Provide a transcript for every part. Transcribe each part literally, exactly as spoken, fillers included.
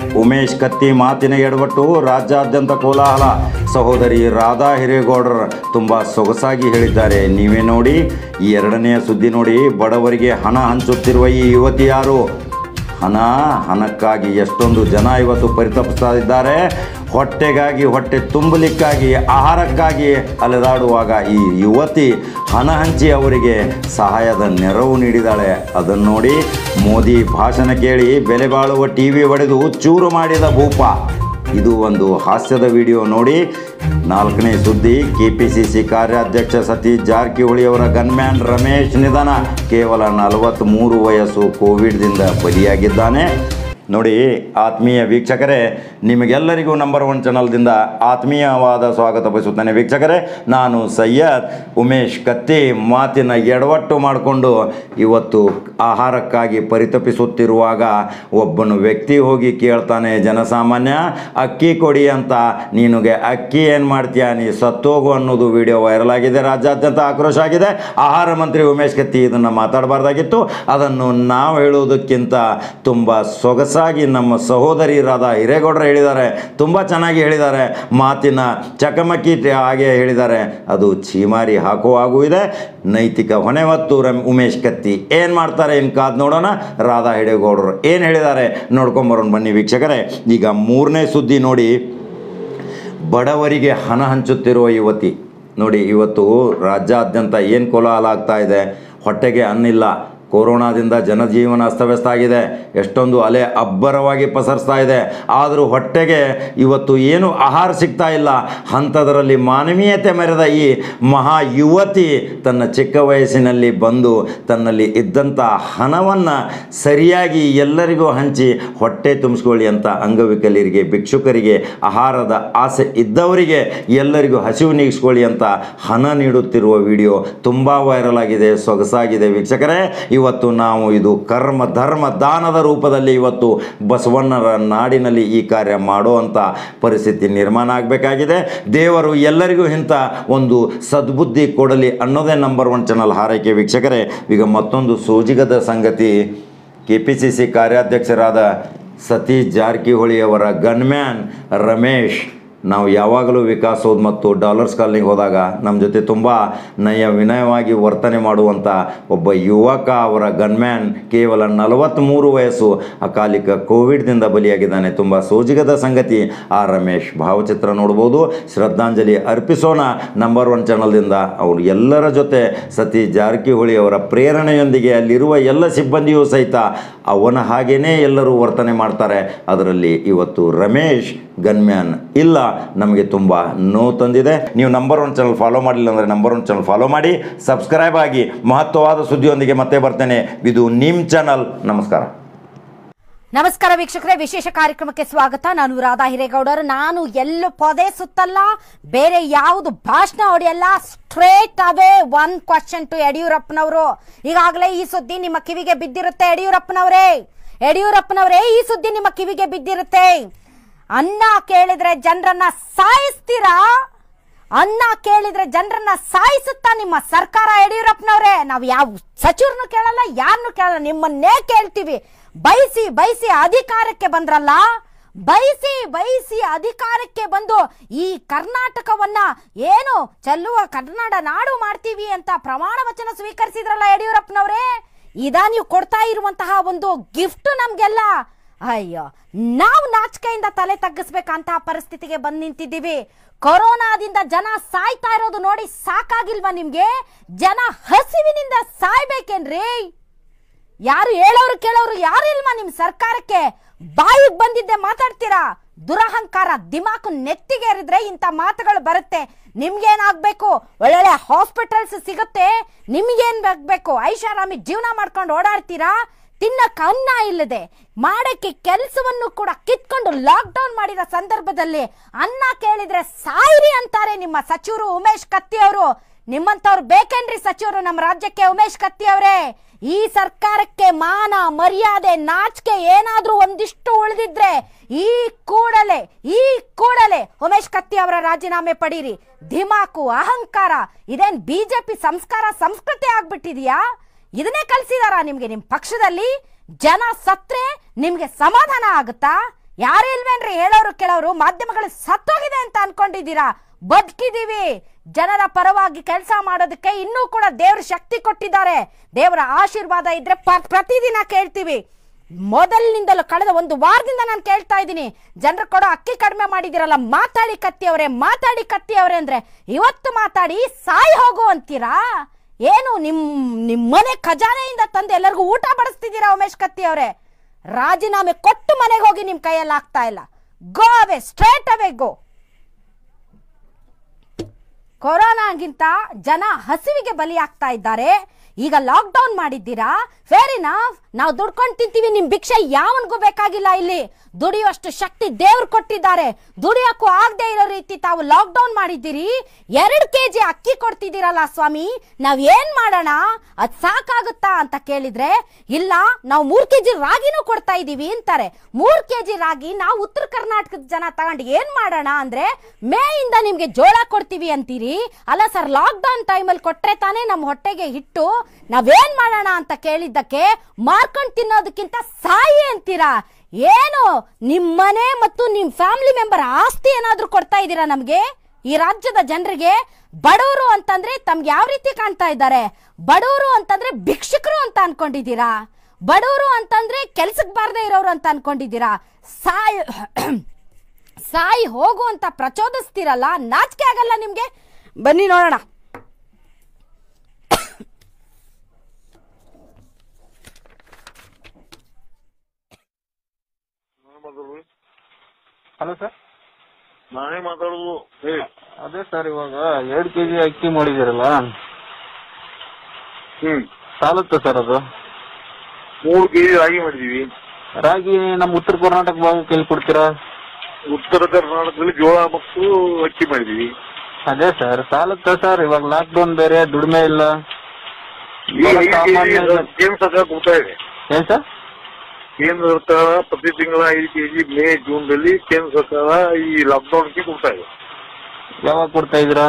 ಉಮೇಶ್ ಕತ್ತಿ ಮಾತಿನ ಎಡವಟ್ಟು ರಾಜ್ಯಾದ್ಯಂತ ಕೋಲಾಹಲ. ಸಹೋದರಿ ರಾಧಾ ಹಿರೇಗೌಡರು ತುಂಬ ಸೊಗಸಾಗಿ ಹೇಳಿದ್ದಾರೆ. ನೀವೇ ನೋಡಿ. ಈ ಎರಡನೆಯ ಸುದ್ದಿ ನೋಡಿ. ಬಡವರಿಗೆ ಹಣ ಹಂಚುತ್ತಿರುವ ಈ ಯುವತಿ ಯಾರು? ಹಣ ಹಣಕ್ಕಾಗಿ ಎಷ್ಟೊಂದು ಜನ ಇವತ್ತು ಪರಿತಪಿಸ್ತಾ ಇದ್ದಾರೆ. ಹೊಟ್ಟೆಗಾಗಿ, ಹೊಟ್ಟೆ ತುಂಬಲಿಕ್ಕಾಗಿ, ಆಹಾರಕ್ಕಾಗಿ ಅಲೆದಾಡುವಾಗ ಈ ಯುವತಿ ಹಣ ಹಂಚಿ ಅವರಿಗೆ ಸಹಾಯದ ನೆರವು ನೀಡಿದ್ದಾಳೆ. ಅದನ್ನು ನೋಡಿ. ಮೋದಿ ಭಾಷಣ ಕೇಳಿ ಬೆಲೆ ಬಾಳುವ ಟಿ ವಿ ಒಡೆದು ಚೂರು ಮಾಡಿದ ಭೂಪ. ಇದು ಒಂದು ಹಾಸ್ಯದ ವಿಡಿಯೋ ನೋಡಿ. ನಾಲ್ಕನೇ ಸುದ್ದಿ. ಕೆ ಪಿ ಸಿ ಸಿ ಕಾರ್ಯಾಧ್ಯಕ್ಷ ಸತೀಶ್ ಜಾರಕಿಹೊಳಿ ಅವರ ಗನ್ಮ್ಯಾನ್ ರಮೇಶ್ ನಿಧನ. ಕೇವಲ ನಲವತ್ತ್ಮೂರು ವಯಸ್ಸು, ಕೋವಿಡ್ದಿಂದ ಬಲಿಯಾಗಿದ್ದಾನೆ. ನೋಡಿ ಆತ್ಮೀಯ ವೀಕ್ಷಕರೇ, ನಿಮಗೆಲ್ಲರಿಗೂ ನಂಬರ್ ಒನ್ ಚಾನಲ್ದಿಂದ ಆತ್ಮೀಯವಾದ ಸ್ವಾಗತ ಬಯಸುತ್ತೇನೆ. ವೀಕ್ಷಕರೇ, ನಾನು ಸೈಯದ್ ಉಮೇಶ್ ಕತ್ತಿ ಮಾತಿನ ಎಡವಟ್ಟು ಮಾಡಿಕೊಂಡು ಇವತ್ತು ಆಹಾರಕ್ಕಾಗಿ ಪರಿತಪಿಸುತ್ತಿರುವಾಗ ಒಬ್ಬನು ವ್ಯಕ್ತಿ ಹೋಗಿ ಕೇಳ್ತಾನೆ, ಜನಸಾಮಾನ್ಯ ಅಕ್ಕಿ ಕೊಡಿ ಅಂತ. ನೀನುಗೆ ಅಕ್ಕಿ ಏನು ಮಾಡ್ತೀಯ, ನೀ ಸತ್ತೋಗು ಅನ್ನೋದು ವಿಡಿಯೋ ವೈರಲ್ ಆಗಿದೆ. ರಾಜ್ಯಾದ್ಯಂತ ಆಕ್ರೋಶ ಆಗಿದೆ. ಆಹಾರ ಮಂತ್ರಿ ಉಮೇಶ್ ಕತ್ತಿ ಇದನ್ನು ಮಾತಾಡಬಾರ್ದಾಗಿತ್ತು. ಅದನ್ನು ನಾವು ಹೇಳುವುದಕ್ಕಿಂತ ತುಂಬ ಸೊಗಸ ನಮ್ಮ ಸಹೋದರಿ ರಾಧಾ ಹಿರೇಗೌಡರು ಹೇಳಿದ್ದಾರೆ. ತುಂಬ ಚೆನ್ನಾಗಿ ಹೇಳಿದ್ದಾರೆ. ಮಾತಿನ ಚಕಮಕಿ ಹಾಗೆ ಹೇಳಿದ್ದಾರೆ. ಅದು ಛೀಮಾರಿ ಹಾಕುವಾಗೂ ಇದೆ. ನೈತಿಕ ಹೊಣೆ ಹೊತ್ತು ರಮ್ ಉಮೇಶ್ ಕತ್ತಿ ಏನು ಮಾಡ್ತಾರೆ ಏನು ಕಾದು ನೋಡೋಣ. ರಾಧಾ ಹಿರೇಗೌಡರು ಏನು ಹೇಳಿದ್ದಾರೆ ನೋಡ್ಕೊಂಬರೋಣ ಬನ್ನಿ ವೀಕ್ಷಕರೇ. ಈಗ ಮೂರನೇ ಸುದ್ದಿ ನೋಡಿ. ಬಡವರಿಗೆ ಹಣ ಹಂಚುತ್ತಿರುವ ಯುವತಿ ನೋಡಿ. ಇವತ್ತು ರಾಜ್ಯಾದ್ಯಂತ ಏನು ಕೋಲಾಹಲ ಆಗ್ತಾ ಇದೆ. ಹೊಟ್ಟೆಗೆ ಅನ್ನಿಲ್ಲ. ಕೊರೋನಾದಿಂದ ಜನಜೀವನ ಅಸ್ತವ್ಯಸ್ತ ಆಗಿದೆ. ಎಷ್ಟೊಂದು ಅಲೆ ಅಬ್ಬರವಾಗಿ ಪಸರಿಸ್ತಾ ಇದೆ. ಆದರೂ ಹೊಟ್ಟೆಗೆ ಇವತ್ತು ಏನು ಆಹಾರ ಸಿಗ್ತಾ ಇಲ್ಲ. ಅಂಥದರಲ್ಲಿ ಮಾನವೀಯತೆ ಮೆರೆದ ಈ ಮಹಾ ಯುವತಿ ತನ್ನ ಚಿಕ್ಕ ವಯಸ್ಸಿನಲ್ಲಿ ಬಂದು ತನ್ನಲ್ಲಿ ಇದ್ದಂಥ ಹಣವನ್ನು ಸರಿಯಾಗಿ ಎಲ್ಲರಿಗೂ ಹಂಚಿ ಹೊಟ್ಟೆ ತುಂಬಿಸ್ಕೊಳ್ಳಿ ಅಂತ ಅಂಗವಿಕಲರಿಗೆ, ಭಿಕ್ಷುಕರಿಗೆ, ಆಹಾರದ ಆಸೆ ಇದ್ದವರಿಗೆ ಎಲ್ಲರಿಗೂ ಹಸಿವು ನೀಗಿಸ್ಕೊಳ್ಳಿ ಅಂತ ಹಣ ನೀಡುತ್ತಿರುವ ವಿಡಿಯೋ ತುಂಬ ವೈರಲ್ ಆಗಿದೆ, ಸೊಗಸಾಗಿದೆ. ವೀಕ್ಷಕರೇ, ಇವತ್ತು ನಾವು ಇದು ಕರ್ಮ ಧರ್ಮ ದಾನದ ರೂಪದಲ್ಲಿ ಇವತ್ತು ಬಸವಣ್ಣರ ನಾಡಿನಲ್ಲಿ ಈ ಕಾರ್ಯ ಮಾಡುವಂಥ ಪರಿಸ್ಥಿತಿ ನಿರ್ಮಾಣ ಆಗಬೇಕಾಗಿದೆ. ದೇವರು ಎಲ್ಲರಿಗೂ ಇಂಥ ಒಂದು ಸದ್ಬುದ್ಧಿ ಕೊಡಲಿ ಅನ್ನೋದೇ ನಂಬರ್ ಒನ್ ಚಾನಲ್ ಹಾರೈಕೆ. ವೀಕ್ಷಕರೇ, ಈಗ ಮತ್ತೊಂದು ಸೋಜಿಗದ ಸಂಗತಿ. ಕೆ ಪಿ ಸಿ ಸಿ ಕಾರ್ಯಾಧ್ಯಕ್ಷರಾದ ಸತೀಶ್ ಜಾರಕಿಹೊಳಿ ಅವರ ಗನ್ಮ್ಯಾನ್ ರಮೇಶ್, ನಾವು ಯಾವಾಗಲೂ ವಿಕಾಸೋದ್ ಮತ್ತು ಡಾಲರ್ಸ್ ಕಾಲನಿಗೆ ಹೋದಾಗ ನಮ್ಮ ಜೊತೆ ತುಂಬ ನಯ ವಿನಯವಾಗಿ ವರ್ತನೆ ಮಾಡುವಂಥ ಒಬ್ಬ ಯುವಕ, ಅವರ ಗನ್ಮ್ಯಾನ್ ಕೇವಲ ನಲವತ್ತ್ಮೂರು ವಯಸ್ಸು, ಅಕಾಲಿಕ ಕೋವಿಡ್ದಿಂದ ಬಲಿಯಾಗಿದ್ದಾನೆ. ತುಂಬ ಸೋಜಿಗದ ಸಂಗತಿ. ಆ ರಮೇಶ್ ಭಾವಚಿತ್ರ ನೋಡ್ಬೋದು. ಶ್ರದ್ಧಾಂಜಲಿ ಅರ್ಪಿಸೋಣ ನಂಬರ್ ಒನ್ ಚಾನಲ್ದಿಂದ. ಅವರು ಎಲ್ಲರ ಜೊತೆ ಸತೀಶ್ ಜಾರಕಿಹೊಳಿ ಅವರ ಪ್ರೇರಣೆಯೊಂದಿಗೆ ಅಲ್ಲಿರುವ ಎಲ್ಲ ಸಿಬ್ಬಂದಿಯೂ ಸಹಿತ ಅವನ ಹಾಗೇ ಎಲ್ಲರೂ ವರ್ತನೆ ಮಾಡ್ತಾರೆ. ಅದರಲ್ಲಿ ಇವತ್ತು ರಮೇಶ್ ಗನ್ಮ್ಯಾನ್ ಇಲ್ಲ. ನಮಗೆ ತುಂಬ ನೋವು ತಂದಿದೆ. ನೀವು ನಂಬರ್ ಒನ್ ಚಾನಲ್ ಫಾಲೋ ಮಾಡಲಿಲ್ಲ ಅಂದರೆ ನಂಬರ್ ಒನ್ ಚಾನಲ್ ಫಾಲೋ ಮಾಡಿ, ಸಬ್ಸ್ಕ್ರೈಬ್ ಆಗಿ. ಮಹತ್ವವಾದ ಸುದ್ದಿಯೊಂದಿಗೆ ಮತ್ತೆ ಬರ್ತೇನೆ. ಇದು ನಿಮ್ಮ ಚಾನಲ್. ನಮಸ್ಕಾರ. ನಮಸ್ಕಾರ ವೀಕ್ಷಕರೇ, ವಿಶೇಷ ಕಾರ್ಯಕ್ರಮಕ್ಕೆ ಸ್ವಾಗತ. ನಾನು ರಾಧಾ ಹಿರೇಗೌಡರು. ನಾನು ಎಲ್ಲೂ ಪೊದೆ ಸುತ್ತಲ್ಲ, ಬೇರೆ ಯಾವುದು ಭಾಷಣ ಹೊಡೆಯಲ್ಲ. Straight away one question to ಯಡಿಯೂರಪ್ಪನವರು. ಈಗಾಗಲೇ ಈ ಸುದ್ದಿ ನಿಮ್ಮ ಕಿವಿಗೆ ಬಿದ್ದಿರುತ್ತೆ. ಯಡಿಯೂರಪ್ಪನವರೇ ಯಡಿಯೂರಪ್ಪನವರೇ ಈ ಸುದ್ದಿ ನಿಮ್ಮ ಕಿವಿಗೆ ಬಿದ್ದಿರುತ್ತೆ. ಅನ್ನ ಕೇಳಿದ್ರೆ ಜನರನ್ನ ಸಾಯಿಸ್ತೀರಾ? ಅನ್ನ ಕೇಳಿದ್ರೆ ಜನರನ್ನ ಸಾಯಿಸುತ್ತಾ ನಿಮ್ಮ ಸರ್ಕಾರ? ಯಡಿಯೂರಪ್ಪನವರೇ, ನಾವು ಯಾವ ಸಚಿವರನ್ನು ಕೇಳಲ್ಲ, ಯಾರನ್ನು ಕೇಳಲ್ಲ, ನಿಮ್ಮನ್ನೇ ಕೇಳ್ತೀವಿ. ಬಯಸಿ ಬಯಸಿ ಅಧಿಕಾರಕ್ಕೆ ಬಂದ್ರಲ್ಲ, ಬಯಸಿ ಬಯಸಿ ಅಧಿಕಾರಕ್ಕೆ ಬಂದು ಈ ಕರ್ನಾಟಕವನ್ನ ಏನು ಚೆಲ್ಲುವ ಕನ್ನಡ ನಾಡು ಮಾಡ್ತೀವಿ ಅಂತ ಪ್ರಮಾಣ ವಚನ ಸ್ವೀಕರಿಸಿದ್ರಲ್ಲ ಯಡಿಯೂರಪ್ಪನವರೇ, ಇದಾ ನೀವು ಕೊಡ್ತಾ ಇರುವಂತಹ ಒಂದು ಗಿಫ್ಟ್ ನಮ್ಗೆಲ್ಲ? ಅಯ್ಯೋ, ನಾವು ನಾಚಿಕೆಯಿಂದ ತಲೆ ತಗ್ಗಿಸ್ಬೇಕಂತಹ ಪರಿಸ್ಥಿತಿಗೆ ಬಂದು ನಿಂತಿದ್ದೀವಿ. ಕೊರೋನಾದಿಂದ ಜನ ಸಾಯ್ತಾ ಇರೋದು ನೋಡಿ ಸಾಕಾಗಿಲ್ವಾ ನಿಮ್ಗೆ? ಜನ ಹಸಿವಿನಿಂದ ಸಾಯ್ಬೇಕೇನ್ರಿ? ಯಾರು ಹೇಳೋರು ಕೇಳೋರು ಯಾರು ಇಲ್ವಾ ನಿಮ್ ಸರ್ಕಾರಕ್ಕೆ? ಬಾಯಿಗೆ ಬಂದಿದ್ದೆ ಮಾತಾಡ್ತೀರಾ? ದುರಹಂಕಾರ ದಿಮಾಕು ನೆತ್ತಿಗೇರಿದ್ರೆ ಇಂಥ ಮಾತುಗಳು ಬರುತ್ತೆ. ನಿಮ್ಗೇನಾಗಬೇಕು? ಒಳ್ಳೊಳ್ಳೆ ಹಾಸ್ಪಿಟಲ್ಸ್ ಸಿಗುತ್ತೆ. ನಿಮ್ಗೇನ್ ಬೇಕು? ಐಷಾರಾಮಿ ಜೀವನ ಮಾಡ್ಕೊಂಡು ಓಡಾಡ್ತೀರಾ? ತಿನ್ನಕ್ಕೆ ಅನ್ನ ಇಲ್ಲದೆ ಮಾಡಕ್ಕೆ ಕೆಲಸವನ್ನು ಕೂಡ ಕಿತ್ಕೊಂಡು ಲಾಕ್ ಡೌನ್ ಮಾಡಿರೋ ಸಂದರ್ಭದಲ್ಲಿ ಅನ್ನ ಕೇಳಿದ್ರೆ ಸಾಯಿರಿ ಅಂತಾರೆ ನಿಮ್ಮ ಸಚಿವರು ಉಮೇಶ್ ಕತ್ತಿ ಅವರು. ನಿಮ್ಮಂತವ್ರು ಬೇಕೇನ್ರಿ ಸಚಿವರು ನಮ್ಮ ರಾಜ್ಯಕ್ಕೆ? ಉಮೇಶ್ ಕತ್ತಿ ಅವರೇ, ಈ ಸರ್ಕಾರಕ್ಕೆ ಮಾನ ಮರ್ಯಾದೆ ನಾಚಿಕೆ ಏನಾದ್ರೂ ಒಂದಿಷ್ಟು ಉಳಿದಿದ್ರೆ ಈ ಕೂಡಲೇ ಈ ಕೂಡಲೇ ಉಮೇಶ್ ಕತ್ತಿ ಅವರ ರಾಜೀನಾಮೆ ಪಡೀರಿ. ಧಿಮಾಕು ಅಹಂಕಾರ ಇದೇನ್ ಬಿಜೆಪಿ ಸಂಸ್ಕಾರ ಸಂಸ್ಕೃತಿ ಆಗ್ಬಿಟ್ಟಿದ್ಯಾ? ಇದನ್ನೇ ಕಲಿಸಿದಾರ ನಿಮ್ಗೆ? ನಿಮ್ ಪಕ್ಷದಲ್ಲಿ ಜನ ಸತ್ರೆ ನಿಮ್ಗೆ ಸಮಾಧಾನ ಆಗುತ್ತಾ? ಯಾರು ಇಲ್ವೇನ್ರಿ ಹೇಳೋರು ಕೇಳೋರು? ಮಾಧ್ಯಮಗಳು ಸತ್ತೋಗಿದೆ ಅಂತ ಅನ್ಕೊಂಡಿದ್ದೀರಾ? ಬದುಕಿದೀವಿ. ಜನರ ಪರವಾಗಿ ಕೆಲಸ ಮಾಡೋದಕ್ಕೆ ಇನ್ನೂ ಕೂಡ ದೇವ್ರ ಶಕ್ತಿ ಕೊಟ್ಟಿದ್ದಾರೆ. ದೇವರ ಆಶೀರ್ವಾದ ಇದ್ರೆ ಪ್ರತಿದಿನ ಕೇಳ್ತೀವಿ. ಮೊದಲಿನಿಂದಲೂ ಕಳೆದ ಒಂದು ವಾರದಿಂದ ನಾನು ಕೇಳ್ತಾ ಇದ್ದೀನಿ, ಜನರು ಕೊಡೋ ಅಕ್ಕಿ ಕಡಿಮೆ ಮಾಡಿದಿರಲ್ಲ, ಮಾತಾಡಿ ಕತ್ತಿಯವರೇ, ಮಾತಾಡಿ ಕತ್ತಿಯವರೇ ಅಂದ್ರೆ ಇವತ್ತು ಮಾತಾಡಿ ಸಾಯಿ ಹೋಗು ಅಂತೀರಾ? ಏನು ನಿಮ್ ನಿಮ್ ಮನೆ ಖಜಾನೆಯಿಂದ ತಂದು ಎಲ್ಲರಿಗೂ ಊಟ ಬಡಿಸ್ತಿದ್ದೀರಾ? ಉಮೇಶ್ ಕತ್ತಿ ಅವರೇ, ರಾಜೀನಾಮೆ ಕೊಟ್ಟು ಮನೆಗೆ ಹೋಗಿ ನಿಮ್ ಕೈಯಲ್ಲಿ ಆಗ್ತಾ ಇಲ್ಲ. ಗೋ ಅವೇ, ಸ್ಟ್ರೇಟ್ ಅವೇ ಗೋ. ಕೊರೋನಾಗಿಂತ ಜನ ಹಸಿವಿಗೆ ಬಲಿಯಾಗ್ತಾ ಇದ್ದಾರೆ. ಈಗ ಲಾಕ್ ಡೌನ್ ಮಾಡಿದ್ದೀರಾ, ಫೇರ್ ಇನಫ್. ನಾವು ದುಡ್ಕೊಂಡು ತಿಂತೀವಿ, ನಿಮ್ ಭಿಕ್ಷೆ ಯಾವನ್ಗೂ ಬೇಕಾಗಿಲ್ಲ. ಇಲ್ಲಿ ದುಡಿಯುವಷ್ಟು ಶಕ್ತಿ ದೇವ್ರು ಕೊಟ್ಟಿದ್ದಾರೆ. ದುಡಿಯೋಕ್ಕೂ ಆಗದೆ ಇರೋ ರೀತಿ ತಾವು ಲಾಕ್ ಡೌನ್ ಮಾಡಿದ್ದೀರಿ. ಎರಡು ಕೆಜಿ ಅಕ್ಕಿ ಕೊಡ್ತಿದ್ದೀರಲ್ಲ ಸ್ವಾಮಿ, ನಾವ್ ಏನ್ ಮಾಡೋಣ? ಅದ್ ಸಾಕಾಗುತ್ತಾ ಅಂತ ಕೇಳಿದ್ರೆ, ಇಲ್ಲ ನಾವು ಮೂರ್ ಕೆಜಿ ರಾಗಿನೂ ಕೊಡ್ತಾ ಇದೀವಿ ಅಂತಾರೆ. ಮೂರ್ ಕೆಜಿ ರಾಗಿ ನಾವು ಉತ್ತರ ಕರ್ನಾಟಕದ ಜನ ತಗೊಂಡು ಏನ್ ಮಾಡೋಣ ಅಂದ್ರೆ, ಮೇ ಇಂದ ನಿಮ್ಗೆ ಜೋಳ ಕೊಡ್ತೀವಿ ಅಂತೀರಿ. ಅಲ್ಲ ಸರ್, ಲಾಕ್ ಡೌನ್ ಟೈಮಲ್ಲಿ ಕೊಟ್ರೆ ತಾನೇ ನಮ್ಮ ಹೊಟ್ಟೆಗೆ ಹಿಟ್ಟು. ನಾವೇನ್ ಮಾಡೋಣ ಅಂತ ಕೇಳಿದ್ದಕ್ಕೆ ಮಾರ್ಕೊಂಡ್ ತಿನ್ನೋದಕ್ಕಿಂತ ಸಾಯಿ ಅಂತೀರಾ. ಏನು ನಿಮ್ ಮನೆ ಮತ್ತು ನಿಮ್ ಫ್ಯಾಮಿಲಿ ಮೆಂಬರ್ ಆಸ್ತಿ ಏನಾದ್ರೂ ಕೊಡ್ತಾ ಇದ್ದೀರಾ ನಮ್ಗೆ? ಈ ರಾಜ್ಯದ ಜನರಿಗೆ ಬಡವರು ಅಂತಂದ್ರೆ ತಮ್ಗೆ ಯಾವ ರೀತಿ ಕಾಣ್ತಾ ಇದ್ದಾರೆ? ಬಡವರು ಅಂತಂದ್ರೆ ಭಿಕ್ಷುಕರು ಅಂತ ಅನ್ಕೊಂಡಿದ್ದೀರಾ? ಬಡವರು ಅಂತಂದ್ರೆ ಕೆಲ್ಸಕ್ಕೆ ಬಾರದೆ ಇರೋರು ಅಂತ ಅನ್ಕೊಂಡಿದ್ದೀರಾ? ಸಾಯಿ ಸಾಯಿ ಹೋಗು ಅಂತ ಪ್ರಚೋದಿಸ್ತೀರಲ್ಲ, ನಾಚಿಕೆ ಆಗಲ್ಲ ನಿಮ್ಗೆ? ಬನ್ನಿ ನೋಡೋಣ. ಹಲೋ ಸರ್, ನಾನೇ ಮಾತಾಡೋದು. ಅದೇ ಸರ್, ಇವಾಗ ಎರಡು ಕೆಜಿ ಅಕ್ಕಿ ಮಾಡಿದಿರಲ್ಲ, ಹ್ಮ್ ಸಾಲುತ್ತೆ ಸರ್ ಅದು? ಮೂರು ಕೆಜಿ ರಾಗಿ ಮಾಡಿದೀವಿ. ರಾಗಿ ನಮ್ಮ ಉತ್ತರ ಕರ್ನಾಟಕ ಭಾಗಕ್ಕೆ ಎಲ್ಲಿ ಕೊಡ್ತೀರಾ? ಉತ್ತರ ಕರ್ನಾಟಕದಲ್ಲಿ ಜೋಳ ಮತ್ತು ಅಕ್ಕಿ ಮಾಡಿದೀವಿ. ಅದೇ ಸರ್, ಸಾಲುತ್ತೆ ಸರ್? ಇವಾಗ ಲಾಕ್ ಡೌನ್ ಬೇರೆ, ದುಡಿಮೆ ಇಲ್ಲ. ಕೇಂದ್ರ ಸರ್ಕಾರ ಕೊಡ್ತಾ ಇದೆ. ಏನ್ ಸರ್? ಕೇಂದ್ರ ಸರ್ಕಾರ ಪ್ರತಿ ತಿಂಗಳ ಐದು ಕೆಜಿ ಮೇ ಜೂನ್ ದಲ್ಲಿ ಕೇಂದ್ರ ಸರ್ಕಾರ ಈ ಲಾಕ್ಡೌನ್ಗೆ ಕೊಡ್ತಾ ಇದೆ. ಯಾವಾಗ ಕೊಡ್ತಾ ಇದ್ದೀರಾ?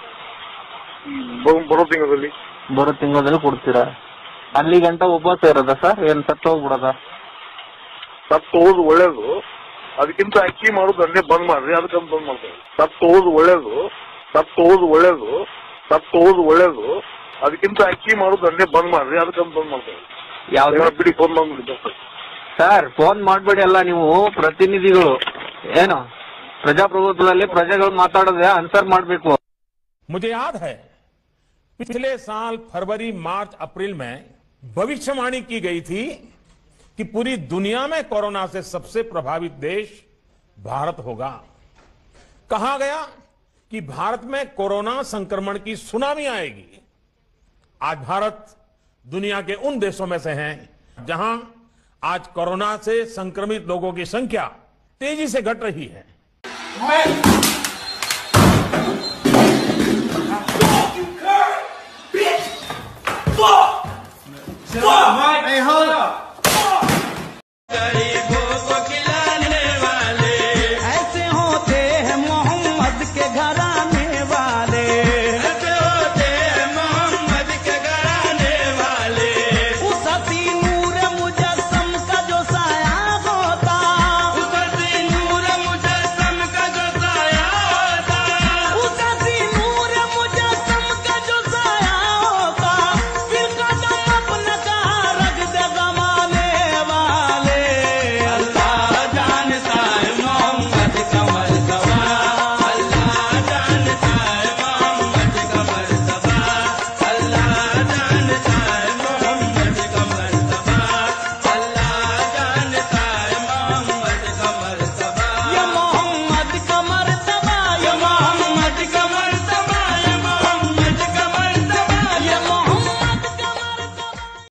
ಬರೋ ತಿಂಗಳಲ್ಲಿ. ಬರೋ ತಿಂಗಳಲ್ಲಿ ಕೊಡ್ತೀರಾ? ಅಲ್ಲಿ ಗಂಟ ಉಪವಾಸ ಇರೋದ ಸರ್? ಏನ್ ಸತ್ತು ಹೋಗ್ಬಿಡದ? ಸತ್ತು ಹೋದ್ ಒಳ್ಳೇದು, ಅದಕ್ಕಿಂತ ಅಕ್ಕಿ ಮಾಡೋದು ಅನ್ನೇ ಬಂದ್ ಮಾಡ್ರಿ, ಅದಕ್ಕಂತ ಬಂದ್ ಮಾಡ್ತಾರೆ. ಸತ್ತು ಹೋದ್ ಒಳ್ಳೇದು, ಸತ್ತು ಹೋದ್ ಒಳ್ಳೇದು, ಸತ್ತು ಹೋದ್ ಒಳ್ಳೇದು, ಅದಕ್ಕಿಂತ ಅಕ್ಕಿ ಮಾಡೋದು ಅನ್ನೇ ಬಂದ್ ಮಾಡ್ರಿ, ಅದಕ್ಕಂತ ಬಂದ್ ಮಾಡ್ತಾರೆ. ಯಾವ ಬಿಡಿ ಫೋನ್ ಮಾಡ್ಬಿಡಿ ಸರ್, ಫೋನ್ ಮಾಡಬೇಡಿ. ಅಲ್ಲ, ನೀವು ಪ್ರತಿನಿಧಿಗಳು, ಏನು ಪ್ರಜಾಪ್ರಭುತ್ವದಲ್ಲಿ ಪ್ರಜೆಗಳು ಮಾತಾಡೋದೇ ಆನ್ಸರ್ ಮಾಡಬೇಕು. मुझे याद है पिछले साल फरवरी मार्च अप्रैल में भविष्यवाणी की गई थी कि पूरी दुनिया में कोरोना से सबसे प्रभावित देश भारत होगा. कहा गया कि भारत में कोरोना संक्रमण की सुनामी आएगी. आज भारत दुनिया के उन देशों में से है जहां आज कोरोना से संक्रमित लोगों की संख्या तेजी से घट रही है. Hey, hold